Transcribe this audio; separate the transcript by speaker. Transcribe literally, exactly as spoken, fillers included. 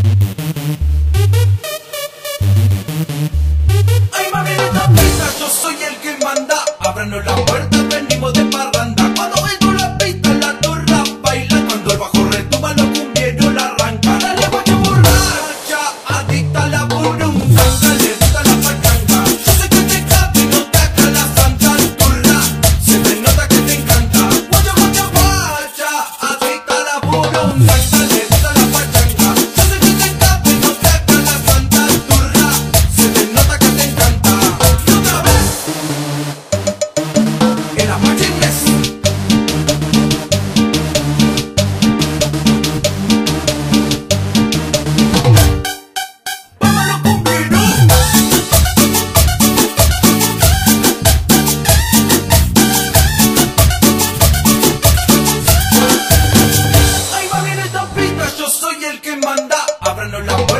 Speaker 1: Ay, mami, no te pistas, yo soy el que manda. Ábranos la puerta, venimos de parranda. Cuando vengo la pista, la torra baila. Cuando el bajo retumba, los cumbieros la arrancan. Dale, guacha borracha, adicta a la burrunga. Dale, gusta la pachanga. Yo sé que te cabe, no te haga la santa turra. Se te nota que te encanta. Guacha, guacha, guacha, adicta a la burrunga. Dale, gusta la pachanga. Yo sé que te cabe, no te haga la santa turra. Se te nota que te encanta. Y otra vez en la machingues. ¡Vámonos, cumbieros! Ay, mami, en esta pista yo soy el que manda. Ábranos la puerta.